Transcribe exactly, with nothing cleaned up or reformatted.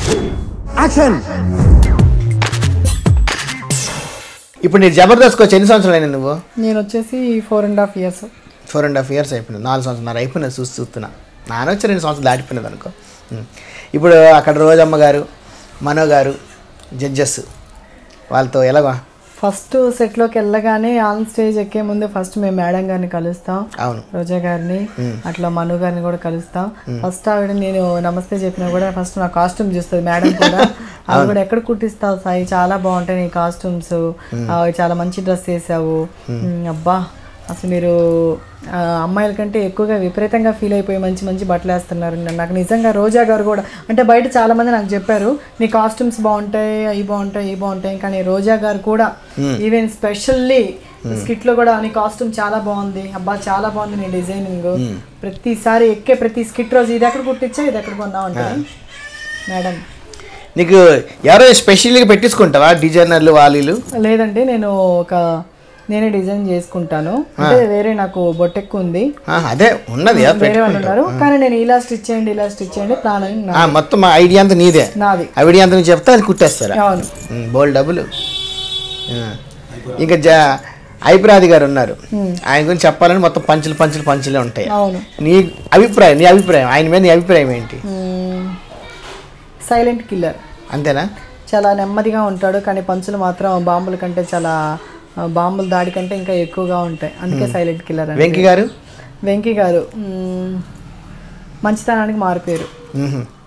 Action. ఇప్పుడు నేను జబర్దస్త్ వచ్చి ఎన్ని సంవత్సరాలు అయినా నువ్వు? నేను వచ్చేసి four and half years four and half years అయిపోయింది. నాలుగు సంవత్సరాలు అయిపోయినా చూసి చూస్తున్నా. నాన్న వచ్చి రెండు సంవత్సరాలు దాటిపోయినది అనుకో. ఇప్పుడు అక్కడ రోజమ్మ గారు, మనో గారు జడ్జెస్, వాళ్ళతో ఎలాగా? ఫస్ట్ సెట్లోకి వెళ్ళగానే ఆన్ స్టేజ్ ఎక్కే ముందు ఫస్ట్ మేము మేడం గారిని కలుస్తాం. అవును, రోజా గారిని, అట్లా మను గారిని కూడా కలుస్తాం. ఫస్ట్ ఆవిడ నేను నమస్తే చెప్పినా కూడా ఫస్ట్ నా కాస్ట్యూమ్ చూస్తుంది మేడం కూడా. ఆవిడ కూడా ఎక్కడ కుట్టిస్తావు సాయి, చాలా బాగుంటాయి నీ కాస్ట్యూమ్స్, చాలా మంచి డ్రెస్ వేసావు, అబ్బా అసలు మీరు అమ్మాయిల కంటే ఎక్కువగా విపరీతంగా ఫీల్ అయిపోయి మంచి మంచి బట్టలు వేస్తున్నారు. నాకు నిజంగా రోజా గారు కూడా, అంటే బయట చాలామంది నాకు చెప్పారు నీ కాస్ట్యూమ్స్ బాగుంటాయి, అవి బాగుంటాయి, ఇవి బాగుంటాయి, కానీ రోజా గారు కూడా ఈవెన్ స్పెషల్లీ స్కిట్లో కూడా నీ కాస్ట్యూమ్ చాలా బాగుంది, అబ్బా చాలా బాగుంది నీ డిజైనింగ్, ప్రతిసారి ఎక్కే ప్రతి స్కిట్ రోజు ఇది ఎక్కడ కుట్టించా, ఇది ఎక్కడ కొన్నావు అంటారు మేడం. నీకు ఎవరో స్పెషల్గా పెట్టించుకుంటావా డిజైనర్లు వాళ్ళు? లేదండి, నేను ఒక నేనే డిజైన్ చేసుకుంటాను. అంటే వేరే నాకు బొట్టెక్కు ఉంది, అదే ఉన్నది వేరే వాళ్ళు ఉన్నారు, కానీ నేను ఇలా స్టిచ్ చేయండి ఇలా స్టిచ్ చేయండి ప్లాన్ మొత్తం ఐడియా అంతా నీదే. నాది ఐడియా అంతా నీకు చెప్తే అది కుట్టేస్తారా? అవును, బోల్ డబ్బులు. ఇంకా జ ఐప్రాది గారు ఉన్నారు, ఆయన గురించి చెప్పాలని మొత్తం పంచులు పంచులు పంచులే ఉంటాయి. అవును, నీ అభిప్రాయం నీ అభిప్రాయం ఆయన మీద నీ అభిప్రాయం ఏంటి? Silent killer. అంతేనా? చాలా నెమ్మదిగా ఉంటాడు, కానీ పంచులు మాత్రం బాంబుల కంటే చాలా, బాంబుల దాడి కంటే ఇంకా ఎక్కువగా ఉంటాయి, అందుకే సైలెంట్ కిల్లర్. వెంకీ గారు? వెంకీ గారు మంచితనానికి మారిపోయారు.